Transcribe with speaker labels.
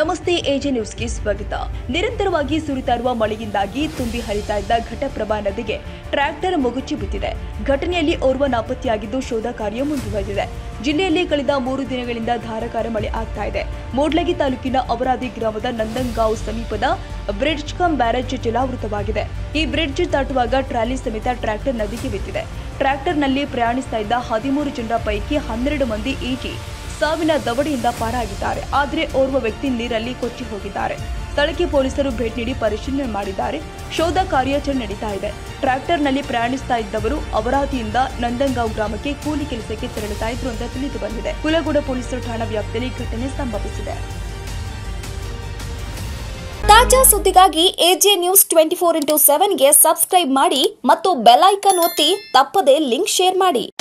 Speaker 1: ನಮಸ್ತೆ ಎಜೆ ನ್ಯೂಸ್ಗೆ ಸ್ವಾಗತ. ನಿರಂತರವಾಗಿ ಸುರಿತಾ ಇರುವ ಮಳೆಯಿಂದಾಗಿ ತುಂಬಿ ಹರಿತಾ ಇದ್ದ ಘಟಪ್ರಭಾ ನದಿಗೆ ಟ್ರ್ಯಾಕ್ಟರ್ ಮುಗುಚಿ ಬಿದ್ದಿದೆ. ಘಟನೆಯಲ್ಲಿ ಓರ್ವ ನಾಪತ್ತೆಯಾಗಿದ್ದು ಶೋಧ ಕಾರ್ಯ ಮುಂದುವರೆದಿದೆ. ಜಿಲ್ಲೆಯಲ್ಲಿ ಕಳೆದ 3 ದಿನಗಳಿಂದ ಧಾರಾಕಾರ ಮಳೆ ಆಗ್ತಾ ಇದೆ. ಮೂಡ್ಲಗಿ ತಾಲೂಕಿನ ಅವರಾದಿ ಗ್ರಾಮದ ನಂದನ್ಗಾಂವ್ ಸಮೀಪದ ಬ್ರಿಡ್ಜ್ ಕಮ್ ಬ್ಯಾರೇಜ್ ಜಲಾವೃತವಾಗಿದೆ. ಈ ಬ್ರಿಡ್ಜ್ ದಾಟುವಾಗ ಟ್ರಾಲಿ ಸಮೇತ ಟ್ರ್ಯಾಕ್ಟರ್ ನದಿಗೆ ಬಿದ್ದಿದೆ. ಟ್ರ್ಯಾಕ್ಟರ್ನಲ್ಲಿ ಪ್ರಯಾಣಿಸ್ತಾ ಇದ್ದ 13 ಜನರ ಪೈಕಿ 12 ಮಂದಿ ಈಜಿ ಸಾವಿನ ದವಡೆಯಿಂದ ಪಾರಾಗಿದ್ದಾರೆ. ಆದರೆ ಓರ್ವ ವ್ಯಕ್ತಿ ನೀರಲ್ಲಿ ಕೊಚ್ಚಿ ಹೋಗಿದ್ದಾರೆ. ಸ್ಥಳಕ್ಕೆ ಪೊಲೀಸರು ಭೇಟಿ ನೀಡಿ ಪರಿಶೀಲನೆ ಮಾಡಿದ್ದಾರೆ. ಶೋಧ ಕಾರ್ಯಾಚರಣೆ ನಡೀತಾ ಇದೆ. ಟ್ರ್ಯಾಕ್ಟರ್ನಲ್ಲಿ ಪ್ರಯಾಣಿಸ್ತಾ ಇದ್ದವರು ಅವರಾದಿಯಿಂದ ನಂದನ್ಗಾಂವ್ ಗ್ರಾಮಕ್ಕೆ ಕೂಲಿ ಕೆಲಸಕ್ಕೆ ತೆರಳುತ್ತಾ ಇದ್ರು ಅಂತ ತಿಳಿದು ಬಂದಿದೆ. ಕುಲಗೋಡ ಪೊಲೀಸರು ಠಾಣಾ ವ್ಯಾಪ್ತಿಯಲ್ಲಿ ಘಟನೆ ಸಂಭವಿಸಿದೆ.
Speaker 2: ತಾಜಾ ಸುದ್ದಿಗಾಗಿ ಎಜೆ ನ್ಯೂಸ್ 24x7 ಗೆ ಸಬ್ಸ್ಕ್ರೈಬ್ ಮಾಡಿ ಮತ್ತು ಬೆಲ್ ಐಕಾನ್ ಒತ್ತಿ ತಪ್ಪದೇ ಲಿಂಕ್ ಶೇರ್ ಮಾಡಿ.